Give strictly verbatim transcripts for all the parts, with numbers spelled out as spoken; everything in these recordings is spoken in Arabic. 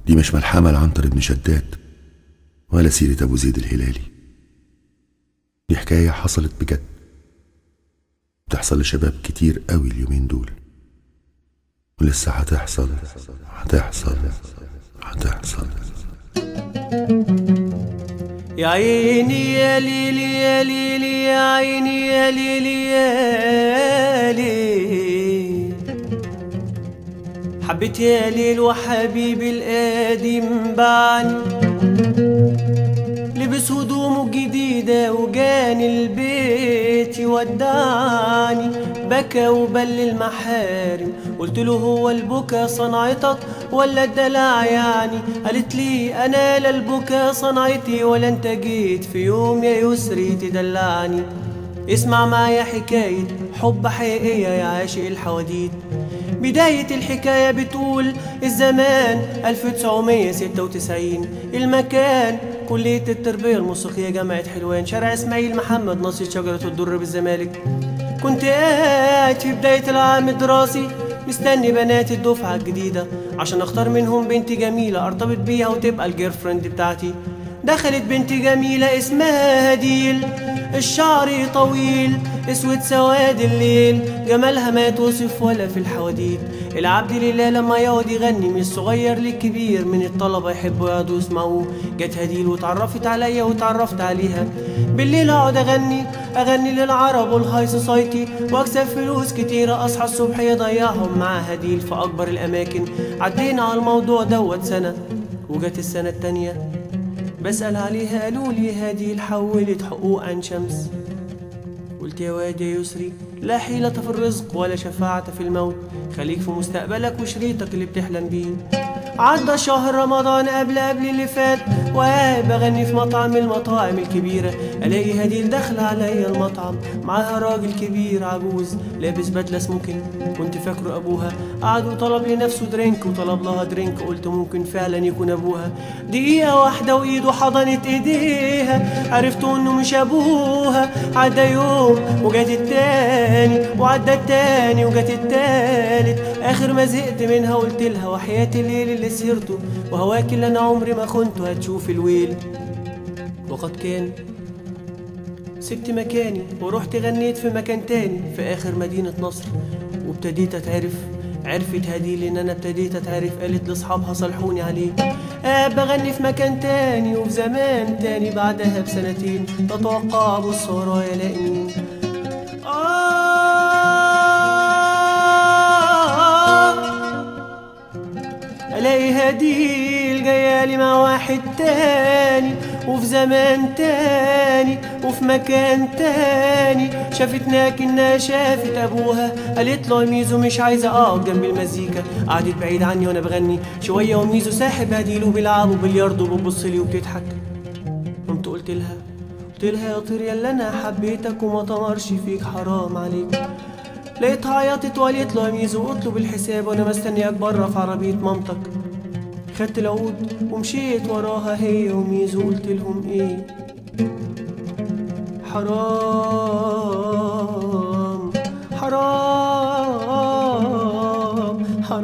دي مش ملحمة لعنتر بن شداد ولا سيرة أبو زيد الهلالي، دي حكاية حصلت بجد، بتحصل لشباب كتير قوي اليومين دول، ولسه هتحصل هتحصل هتحصل. يا عيني يا ليلي يا ليلي يا عيني يا ليلي يا ليل، حبيت يا ليل وحبيبي القديم باعني، لبس هدومه الجديدة وجاني البيت يودعني، بكى وبل المحارم، قلت له هو البكا صنعتك ولا الدلع يعني؟ قالت لي انا لا البكا صنعتي ولا انت جيت في يوم يا يسري تدلعني. اسمع معايا حكاية حب حقيقية يا عاشق الحواديت. بداية الحكاية بتقول الزمان ألف وتسعمية ستة وتسعين، المكان كلية التربية الموسيقية جامعة حلوان، شارع اسماعيل محمد ناصية شجرة الدر بالزمالك. كنت قاعد في بداية العام الدراسي مستني بنات الدفعة الجديدة عشان اختار منهم بنت جميلة ارتبط بيها وتبقى الجير فريند بتاعتي. دخلت بنت جميلة اسمها هديل، الشعر طويل اسود سواد الليل، جمالها ما توصف ولا في الحواديت. العبد لله لما يقعد يغني من الصغير للكبير من الطلبة يحبوا يقعدوا يسمعوه. جت هديل واتعرفت عليا واتعرفت عليها، بالليل اقعد اغني اغني للعرب والهاي سوسايتي واكسب فلوس كتيرة، اصحى الصبح يضيعهم مع هديل في اكبر الاماكن. عدينا على الموضوع دوت سنة، وجت السنة التانية بسأل عليها قالوا لي هديل حولت حقوق عن شمس. قلت يا واد يا يسري لا حيلة في الرزق ولا شفاعة في الموت، خليك في مستقبلك وشريطك اللي بتحلم بيه. عدى شهر رمضان قبل قبل اللي فات وقاعد بغني في مطعم من المطاعم الكبيرة، الاقي هديل داخله عليا المطعم معاها راجل كبير عجوز لابس بدله سموكن، كنت فاكره ابوها. قعد وطلب لنفسه درينك وطلب لها درينك، قلت ممكن فعلا يكون ابوها. دقيقه واحده وايده حضنت ايديها عرفت انه مش ابوها. عدى يوم وجات التاني وعدى التاني وجات التالت، اخر ما زهقت منها قلت لها وحياة الليل اللي سهرته وهواك اللي انا عمري ما خنته هتشوف الويل. وقد كان سبت مكاني ورحت غنيت في مكان تاني في اخر مدينة نصر، وابتديت اتعرف. عرفت هديل ان انا ابتديت اتعرف، قالت لاصحابها صلحوني عليه. آه بغني في مكان تاني وفي زمان تاني، بعدها بسنتين تتوقع ابص ورايا الاقي مين. الاقي هديل جايالي مع واحد تاني وفي زمان تاني وفي مكان تاني. شافتنا كنا شافت ابوها، قالت له ميزو مش عايزه اقعد جنب المزيكا. قعدت بعيد عني وانا بغني شويه وميزو ساحب هديل وبيلعبوا بلياردو وبتبص لي وبتضحك. قمت قلت لها قلت لها يا طير يلا انا حبيتك وما طمرش فيك حرام عليك. لقيتها عيطت وقالت له يا ميزو اطلب الحساب وانا مستنياك بره في عربيه مامتك. خدت العود ومشيت وراها هي وميزو، قلت لهم ايه حرام حرام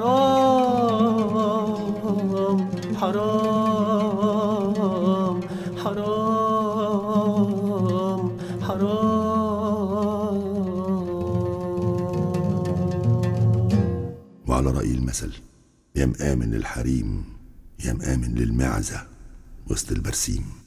حرام حرام حرام حرام. وعلى رأي المثل يا مآمن للحريم يا مآمن للمعزة وسط البرسيم.